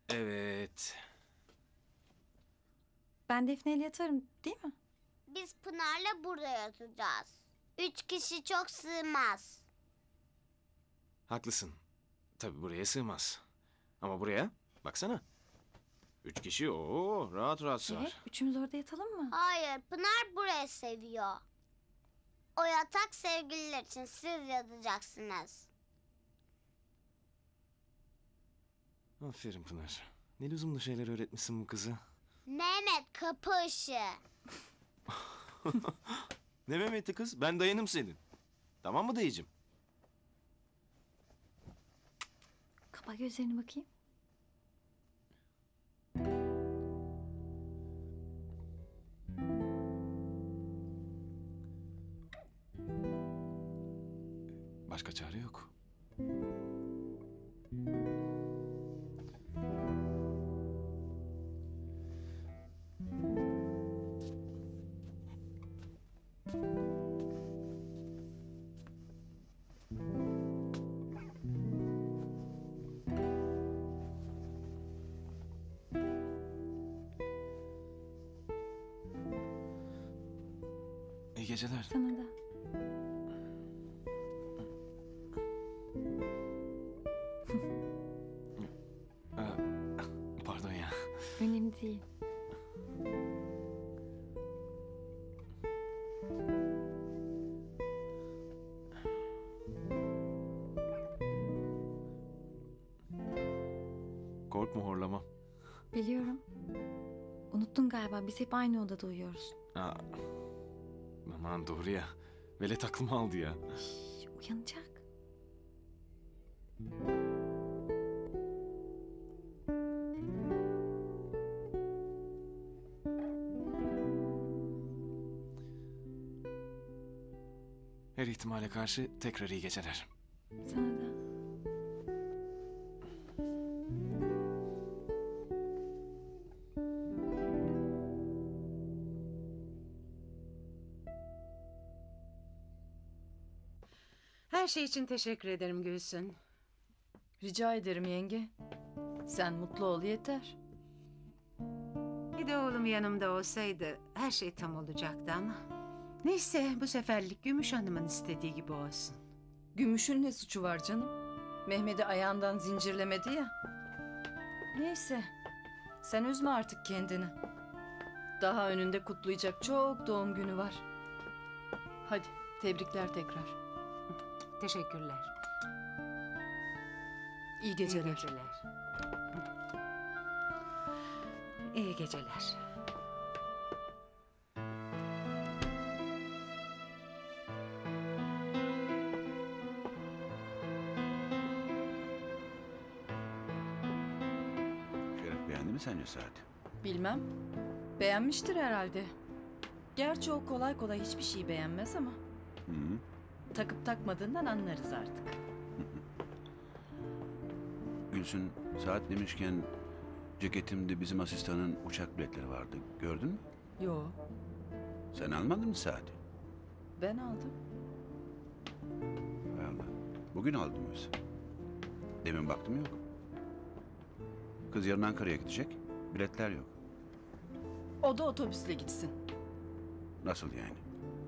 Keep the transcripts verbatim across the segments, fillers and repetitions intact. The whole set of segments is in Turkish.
Evet. Ben Defne ile yatarım değil mi? Biz Pınar'la burada yatacağız. Üç kişi çok sığmaz. Haklısın. Tabii buraya sığmaz. Ama buraya baksana. Üç kişi o rahat rahat sığar. Evet, üçümüz orada yatalım mı? Hayır, Pınar burayı seviyor. O yatak sevgililer için, siz yatacaksınız. Aferin Pınar. Ne lüzumlu şeyler öğretmişsin bu kızı. Mehmet, kapı ışığı. Ne Mehmet'ti kız? Ben dayanım senin. Tamam mı dayıcığım? Kapa gözlerini bakayım. Başka çare yok. İyi geceler. Sana da. Aa, pardon ya. Önemli değil. Korkma horlamam. Biliyorum. Unuttun galiba, biz hep aynı odada uyuyoruz. Aa, aman doğru ya. Velet aklımı aldı ya. Şş, uyanacak. Her ihtimale karşı tekrar iyi geceler. Sana da. Her şey için teşekkür ederim Gülsün. Rica ederim yenge. Sen mutlu ol yeter. Bir de oğlum yanımda olsaydı her şey tam olacaktı ama. Neyse bu seferlik Gümüş Hanım'ın istediği gibi olsun. Gümüş'ün ne suçu var canım? Mehmet'i ayağından zincirlemedi ya. Neyse. Sen üzme artık kendini. Daha önünde kutlayacak çok doğum günü var. Hadi tebrikler tekrar. Teşekkürler. İyi geceler. İyi geceler. İyi geceler. Şeref beğendi mi sence saat? Bilmem. Beğenmiştir herhalde. Gerçi o kolay kolay hiçbir şey beğenmez ama. Hı -hı. Takıp takmadığından anlarız artık. Gülsün, saat demişken ceketimde bizim asistanın uçak biletleri vardı. Gördün mü? Yo, Sen almadın mı saati? ben aldım. Hay Allah. Bugün aldım oysa. Demin baktım yok. Kız yarın Ankara'ya gidecek. Biletler yok. O da otobüsle gitsin. Nasıl yani?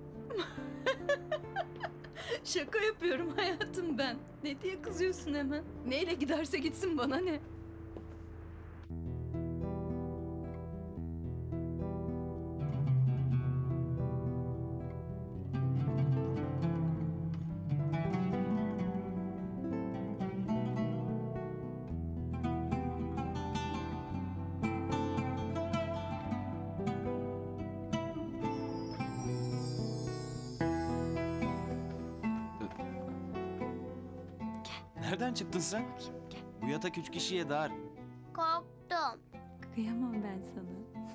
Şaka yapıyorum hayatım ben. Ne diye kızıyorsun hemen? Neyle giderse gitsin bana ne? Nereden çıktın sen? Gel. Bu yatak üç kişiye dar. Korktum. Kıyamam ben sana.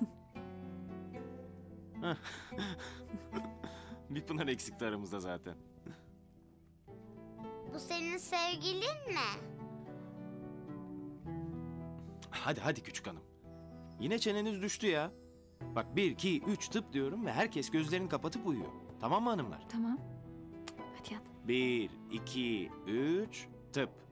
Bir Pınar eksikti aramızda zaten. Bu senin sevgilin mi? Hadi hadi küçük hanım. Yine çeneniz düştü ya. Bak bir, iki, üç tıp diyorum ve herkes gözlerini kapatıp uyuyor. Tamam mı hanımlar? Tamam. Hadi yat. Bir, iki, üç, tıp.